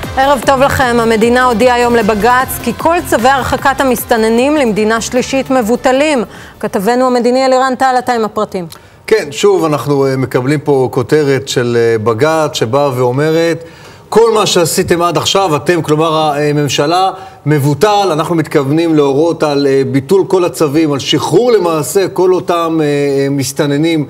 ערב טוב לכם. המדינה הודיעה היום לבג"ץ כי כל צווי הרחקת המסתננים למדינה שלישית מבוטלים. כתבנו המדיני אלירן טל, אתה עם הפרטים. כן, שוב אנחנו מקבלים פה כותרת של בג"ץ שבאה ואומרת כל מה שעשיתם עד עכשיו, אתם, כלומר הממשלה, מבוטל. אנחנו מתכוונים להורות על ביטול כל הצווים, על שחרור למעשה כל אותם מסתננים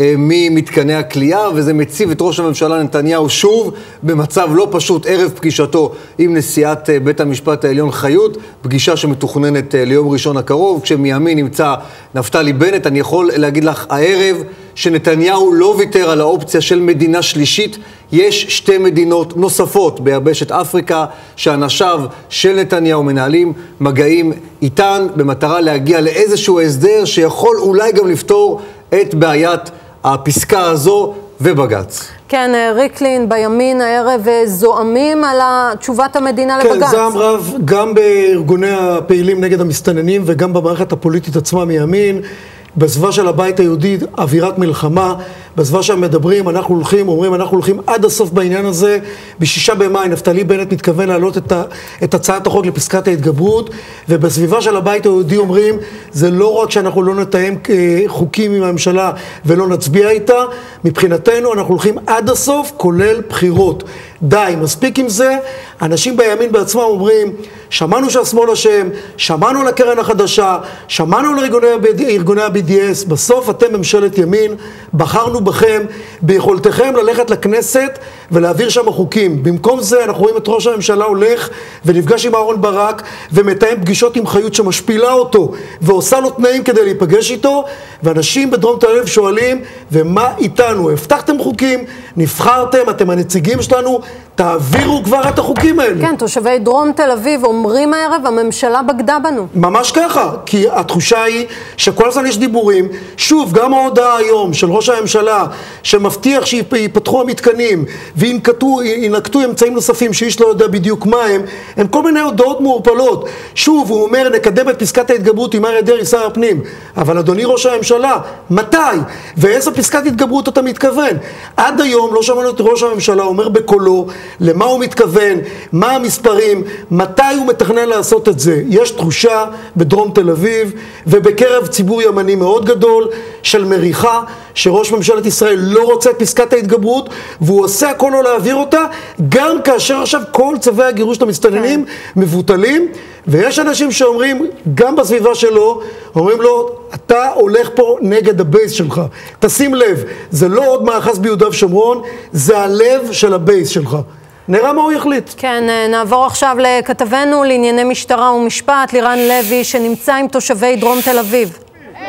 ממתקני הכלייה, וזה מציב את ראש הממשלה נתניהו שוב במצב לא פשוט ערב פגישתו עם נשיאת בית המשפט העליון חיות, פגישה שמתוכננת ליום ראשון הקרוב, כשמימין נמצא נפתלי בנט. אני יכול להגיד לך הערב שנתניהו לא ויתר על האופציה של מדינה שלישית. יש שתי מדינות נוספות ביבשת אפריקה שאנשיו של נתניהו מנהלים מגעים איתן במטרה להגיע לאיזשהו הסדר שיכול אולי גם לפתור את בעיית הפסקה הזו ובג"ץ. כן, ריקלין, בימין הערב זועמים על תשובת המדינה לבג"ץ. כן, זעם רב גם בארגוני הפעילים נגד המסתננים וגם במערכת הפוליטית עצמה מימין. בסביבה של הבית היהודי, אווירת מלחמה, בסביבה שהם מדברים, אנחנו הולכים עד הסוף בעניין הזה. ב6 במאי נפתלי בנט מתכוון להעלות את הצעת החוק לפסקת ההתגברות, ובסביבה של הבית היהודי אומרים, זה לא רק שאנחנו לא נתאם חוקים עם הממשלה ולא נצביע איתה, מבחינתנו אנחנו הולכים עד הסוף, כולל בחירות. די, מספיק עם זה. אנשים בימין בעצמם אומרים, שמענו שהשמאל אשם, שמענו לקרן החדשה, שמענו לארגוני ה-BDS, בסוף אתם ממשלת ימין, בחרנו בכם, ביכולתכם ללכת לכנסת ולהעביר שם חוקים. במקום זה אנחנו רואים את ראש הממשלה הולך ונפגש עם אהרון ברק ומתאם פגישות עם חיות שמשפילה אותו ועושה לו תנאים כדי להיפגש איתו, ואנשים בדרום תל אביב שואלים, ומה איתנו? הבטחתם חוקים, נבחרתם, אתם הנציגים שלנו, תעבירו כבר את החוקים האלה. כן, תושבי דרום תל אביב אומרים הערב, הממשלה בגדה בנו. ממש ככה, כי התחושה היא שכל הזמן יש דיבורים. שוב, גם ההודעה היום של ראש הממשלה שמבטיח שיפתחו המתקנים וינקטו אמצעים נוספים שאיש לא יודע בדיוק מה הם כל מיני הודעות מעורפלות. שוב, הוא אומר, נקדם את פסקת ההתגברות עם אריה דרעי שר הפנים. אבל אדוני ראש הממשלה, מתי? ואיזה פסקת התגברות אתה מתכוון? עד היום לא שמענו את ראש הממשלה אומר בקולו למה הוא מתכוון, מה המספרים, מתי הוא מתכנן לעשות את זה. יש תחושה בדרום תל אביב ובקרב ציבור ימני מאוד גדול של מריחה, שראש ממשלת ישראל לא רוצה את פסקת ההתגברות, והוא עושה הכל לא להעביר אותה, גם כאשר עכשיו כל צווי הגירוש למסתננים מבוטלים. ויש אנשים שאומרים, גם בסביבה שלו, אומרים לו, אתה הולך פה נגד הבייס שלך. תשים לב, זה לא עוד מאחז ביהודה ושומרון, זה הלב של הבייס שלך. נראה מה הוא יחליט. כן, נעבור עכשיו לכתבנו לענייני משטרה ומשפט, לירן לוי, שנמצא עם תושבי דרום תל אביב.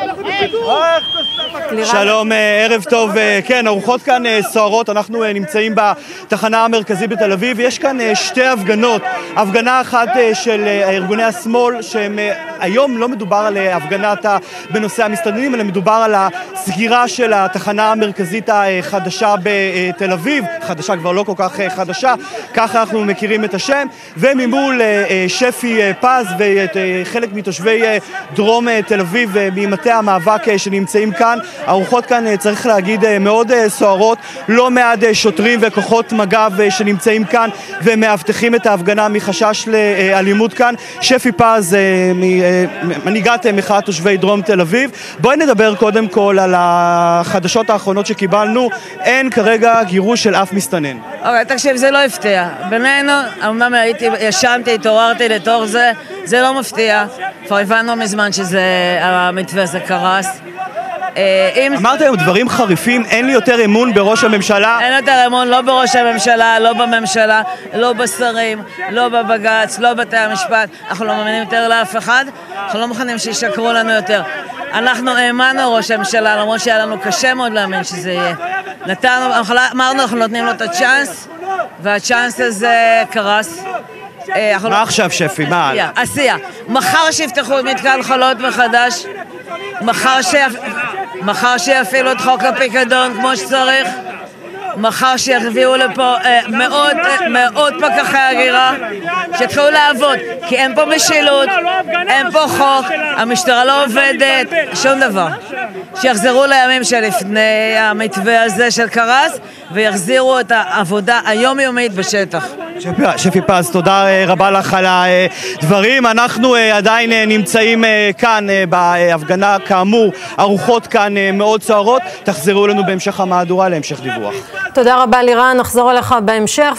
שלום, ערב טוב. כן, הרוחות כאן סוערות. אנחנו נמצאים בתחנה המרכזית בתל אביב. יש כאן שתי הפגנות. הפגנה אחת של ארגוני השמאל, שהם היום לא מדובר על הפגנת בנושא המסתננים, אלא מדובר על הסגירה של התחנה המרכזית החדשה בתל אביב. חדשה כבר לא כל כך חדשה, ככה אנחנו מכירים את השם. וממול שפי פז וחלק מתושבי דרום תל אביב ממטה המאבק שנמצאים כאן. הרוחות כאן, צריך להגיד, מאוד סוערות. לא מעט שוטרים וכוחות מג"ב שנמצאים כאן ומאבטחים את ההפגנה מחשש לאלימות כאן. שפי פז, מנהיגת מחאת תושבי דרום תל אביב. בואי נדבר קודם כל על החדשות האחרונות שקיבלנו. אין כרגע גירוש של אף מסתנן. אוקיי, תקשיב, זה לא הפתיע. בינינו, אמנם ישנתי, התעוררתי לתוך זה, זה לא מפתיע. כבר הבנו מזמן שזה, המתווה זה קרס. אמרת היום דברים חריפים, אין לי יותר אמון בראש הממשלה. אין יותר אמון, לא בראש הממשלה, לא בממשלה, לא בשרים, לא בבג"ץ, לא בתי המשפט. אנחנו לא מאמינים יותר לאף אחד, אנחנו לא מוכנים שישקרו לנו יותר. אנחנו האמנו ראש הממשלה, למרות שהיה לנו קשה מאוד להאמין שזה יהיה. אמרנו, אנחנו נותנים לו את הצ'אנס, והצ'אנס הזה קרס. מה עכשיו, שפי? מה? עשייה. מחר שיפתחו את מתקן חולות מחדש, מחר שיפעילו את חוק הפיקדון כמו שצריך, מחר שיביאו לפה מאות פקחי הגירה שיתחילו לעבוד, כי אין פה משילות, אין פה חוק, המשטרה לא עובדת, שום דבר. שיחזרו לימים שלפני המתווה הזה של קרס ויחזירו את העבודה היומיומית בשטח. שפי פז, תודה רבה לך על הדברים. אנחנו עדיין נמצאים כאן בהפגנה, כאמור, הרוחות כאן מאוד סוערות. תחזרו לנו בהמשך המהדורה להמשך דיווח. תודה רבה לירן, נחזור אליך בהמשך.